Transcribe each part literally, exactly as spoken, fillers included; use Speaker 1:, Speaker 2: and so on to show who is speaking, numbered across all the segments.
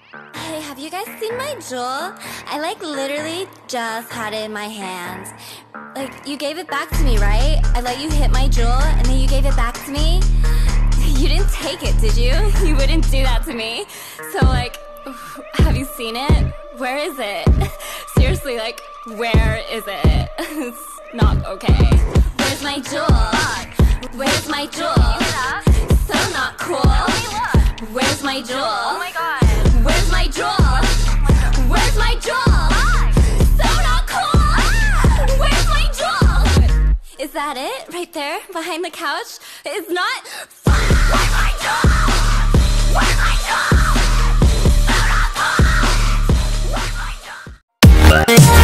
Speaker 1: Hey, have you guys seen my jewel? I like literally just had it in my hands. Like, you gave it back to me, right? I let you hit my jewel and then you gave it back to me. You didn't take it, did you? You wouldn't do that to me. So like, have you seen it? Where is it? Seriously, like, where is it? It's not okay. Where's my jewel? Where's my jewel? So not cool. Where's my jewel? Oh my god. Where's my jewel? Where's my jewel? So not cool. Where's my jewel? Is that it? Right there? Behind the couch? It's not. Where's my jewel? Where's my jewel? So not cool. Where's my jewel?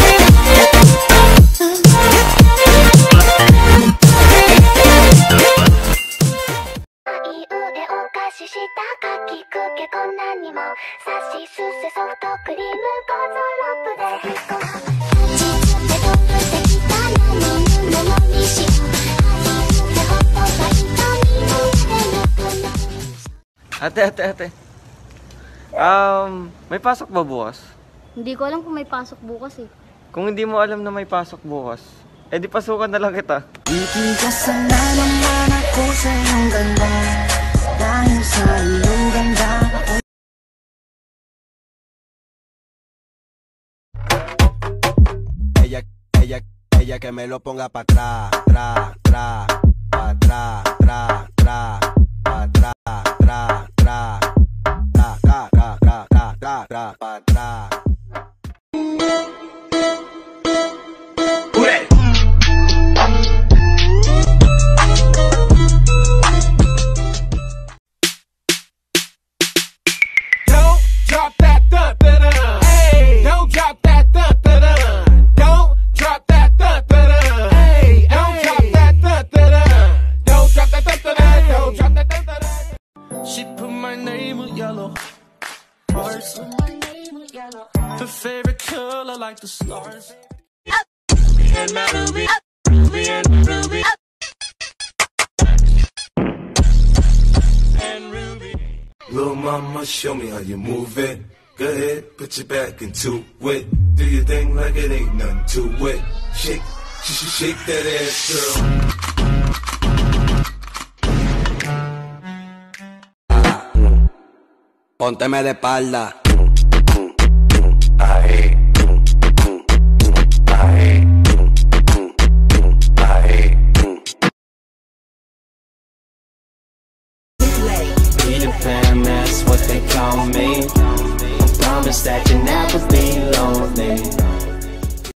Speaker 2: Ate, ate, ate. Um, may pasok ba bukas?
Speaker 3: Hindi ko alam kung may pasok bukas eh.
Speaker 2: Kung hindi mo alam na may pasok bukas, eh di pasukan na lang kita.
Speaker 4: Ipigasan na naman ako sa iyong ganda, dahil sa iyong ganda.
Speaker 5: Ella, ella, ella que me lo ponga pa' atrás, tra, tra, pa' atrás, tra, tra, pa' atrás, tra, tra, tra, tra, tra, tra, tra, tra, tra, pa' atrás.
Speaker 6: She put my name with yellow hearts. Her favorite color like the stars. Ruby and my Ruby, Ruby and Ruby, and Ruby.
Speaker 7: Little mama, show me how you move it. Go ahead, put your back into it. Do your thing like it ain't nothing to it. Shake, shake, shake that ass, girl.
Speaker 5: Pónteme de espalda.
Speaker 7: Ahí, ahí, ahí.
Speaker 6: Peter Pan, that's what they call me. I promise that you'll never be lonely.